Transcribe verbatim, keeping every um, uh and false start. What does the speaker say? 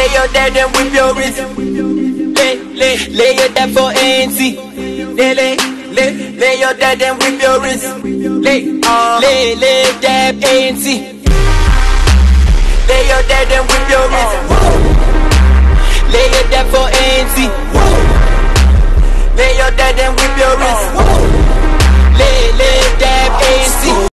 Lay your dead and whip your wrist. Lay, lay, lay your dead for A N C. Lay, lay, lay, lay your dead and whip your wrist. Lay, uh, lay, lay, dab A N C. Lay your dead and whip your wrist. Lay your dead for A N C. Lay your dead